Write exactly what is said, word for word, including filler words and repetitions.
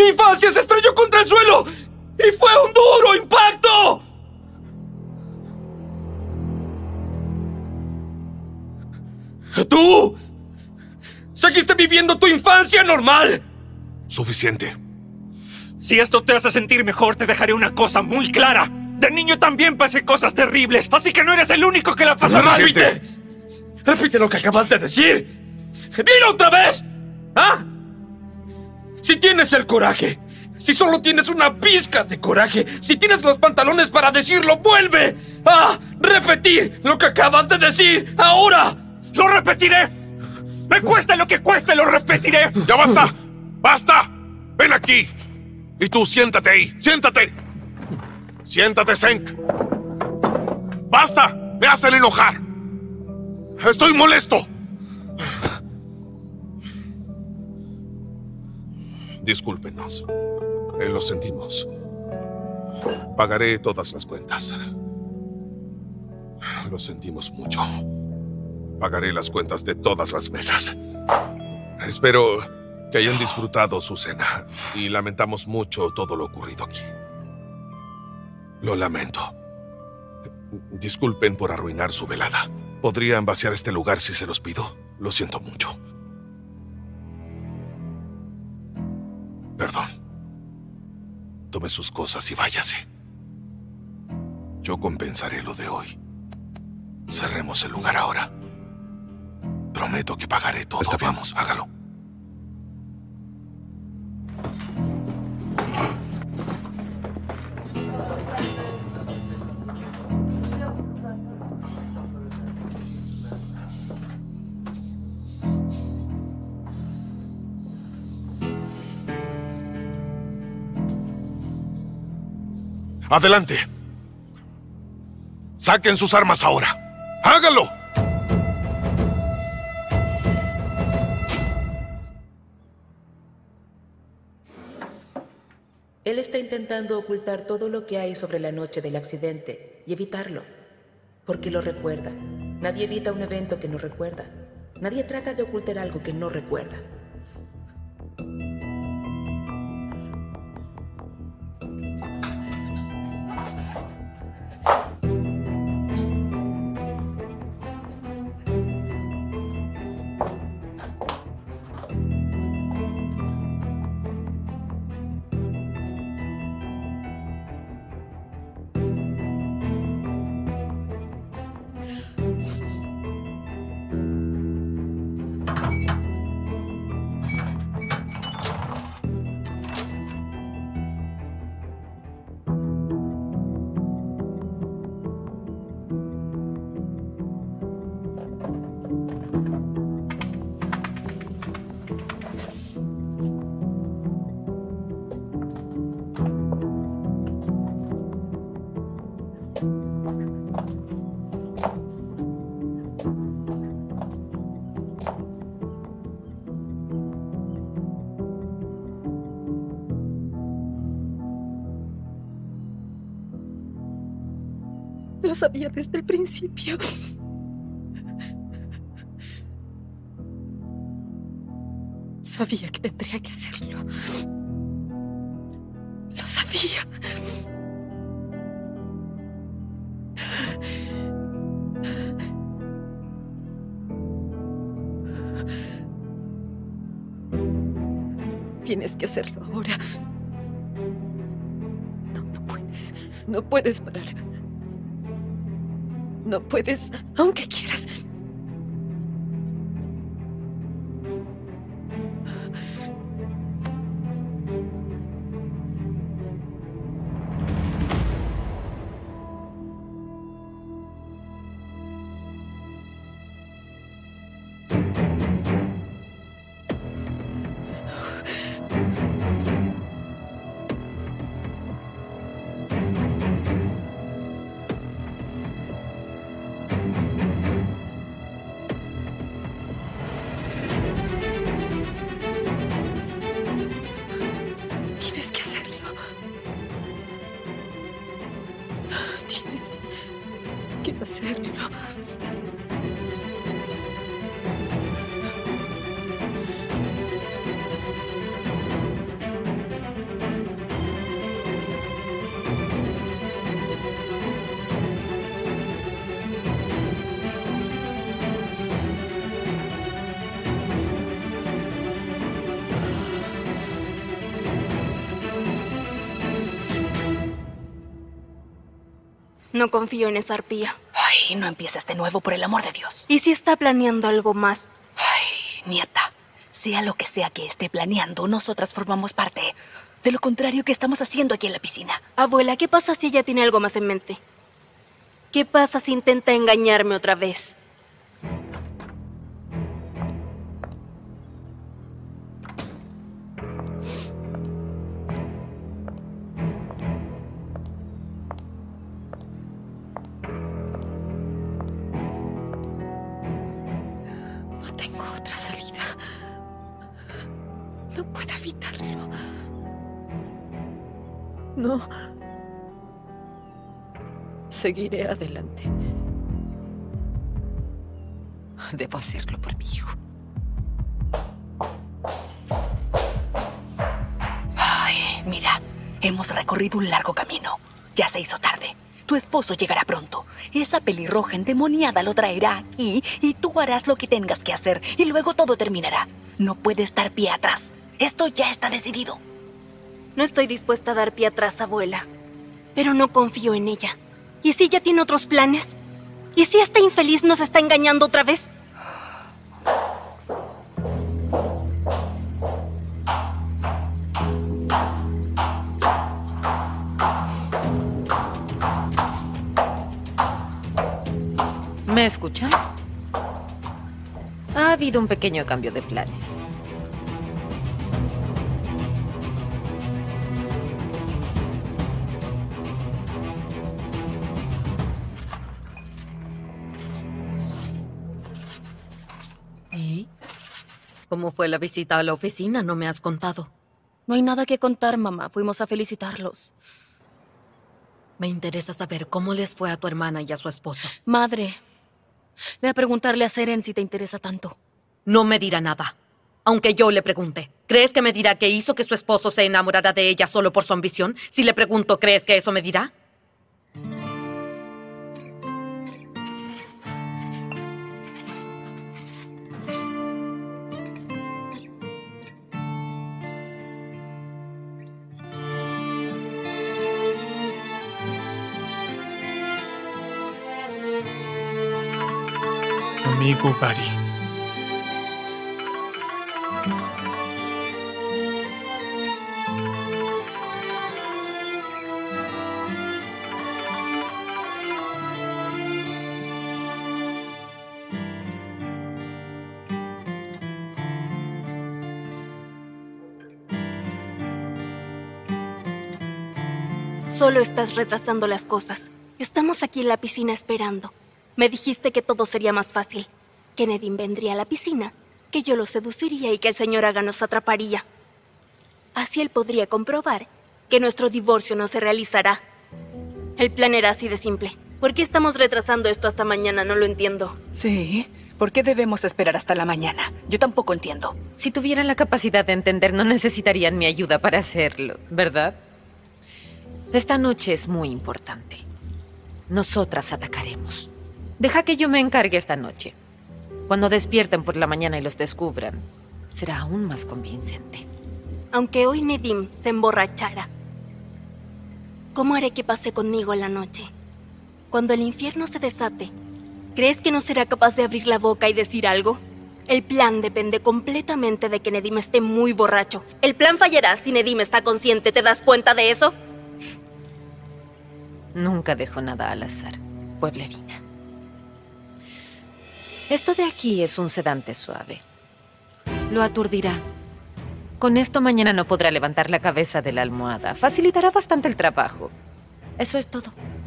¡Mi infancia se estrelló contra el suelo! ¡Y fue un duro impacto! ¡Tú! ¡Seguiste viviendo tu infancia normal! Suficiente. Si esto te hace sentir mejor, te dejaré una cosa muy clara. De niño también pasé cosas terribles, así que no eres el único que la pasó. ¡Repite! ¡Repite lo que acabas de decir! ¡Dilo otra vez! ¿Ah? Si tienes el coraje, si solo tienes una pizca de coraje, si tienes los pantalones para decirlo, ¡vuelve a repetir lo que acabas de decir ahora! ¡Lo repetiré! ¡Me cueste lo que cueste, lo repetiré! ¡Ya basta! ¡Basta! ¡Ven aquí! Y tú, siéntate ahí. ¡Siéntate! ¡Siéntate, Senk! ¡Basta! ¡Me hacen enojar! ¡Estoy molesto! Discúlpenos. Eh, lo sentimos. Pagaré todas las cuentas. Lo sentimos mucho. Pagaré las cuentas de todas las mesas. Espero que hayan disfrutado su cena y lamentamos mucho todo lo ocurrido aquí. Lo lamento. Disculpen por arruinar su velada. ¿Podrían vaciar este lugar si se los pido? Lo siento mucho. Perdón. Tome sus cosas y váyase. Yo compensaré lo de hoy. Cerremos el lugar ahora. Prometo que pagaré todo. Está bien. Vamos, hágalo. Adelante. Saquen sus armas ahora. ¡Háganlo! Él está intentando ocultar todo lo que hay sobre la noche del accidente y evitarlo, porque lo recuerda. Nadie evita un evento que no recuerda. Nadie trata de ocultar algo que no recuerda. Lo sabía desde el principio. Sabía que tendría que hacerlo. Lo sabía. Tienes que hacerlo ahora. No, no puedes. No puedes parar. No puedes, aunque quieras. Hacerlo. No confío en esa arpía. Ay, no empieces de nuevo, por el amor de Dios. ¿Y si está planeando algo más? Ay, nieta, sea lo que sea que esté planeando, nosotras formamos parte de lo contrario que estamos haciendo aquí en la piscina. Abuela, ¿qué pasa si ella tiene algo más en mente? ¿Qué pasa si intenta engañarme otra vez? No tengo otra salida. No puedo evitarlo. No. Seguiré adelante. Debo hacerlo por mi hijo. Ay, mira, hemos recorrido un largo camino. Ya se hizo tarde. Tu esposo llegará pronto. Esa pelirroja endemoniada lo traerá aquí y tú harás lo que tengas que hacer y luego todo terminará. No puedes dar pie atrás. Esto ya está decidido. No estoy dispuesta a dar pie atrás, abuela. Pero no confío en ella. ¿Y si ella tiene otros planes? ¿Y si esta infeliz nos está engañando otra vez? ¿Me escuchan? Ha habido un pequeño cambio de planes. ¿Y? ¿Cómo fue la visita a la oficina? No me has contado. No hay nada que contar, mamá. Fuimos a felicitarlos. Me interesa saber cómo les fue a tu hermana y a su esposo. Madre, ve a preguntarle a Seren si te interesa tanto. No me dirá nada, aunque yo le pregunte. ¿Crees que me dirá qué hizo que su esposo se enamorara de ella solo por su ambición? Si le pregunto, ¿crees que eso me dirá? Amigo Bari. Solo estás retrasando las cosas. Estamos aquí en la piscina esperando. Me dijiste que todo sería más fácil. Que Nedim vendría a la piscina, que yo lo seduciría y que el señor Aga nos atraparía. Así él podría comprobar que nuestro divorcio no se realizará. El plan era así de simple. ¿Por qué estamos retrasando esto hasta mañana? No lo entiendo. Sí, ¿por qué debemos esperar hasta la mañana? Yo tampoco entiendo. Si tuvieran la capacidad de entender, no necesitarían mi ayuda para hacerlo, ¿verdad? Esta noche es muy importante. Nosotras atacaremos. Deja que yo me encargue esta noche. Cuando despierten por la mañana y los descubran, será aún más convincente. Aunque hoy Nedim se emborrachara, ¿cómo haré que pase conmigo la noche? Cuando el infierno se desate, ¿crees que no será capaz de abrir la boca y decir algo? El plan depende completamente de que Nedim esté muy borracho. El plan fallará si Nedim está consciente. ¿Te das cuenta de eso? Nunca dejo nada al azar, pueblerina. Esto de aquí es un sedante suave. Lo aturdirá. Con esto mañana no podrá levantar la cabeza de la almohada. Facilitará bastante el trabajo. Eso es todo.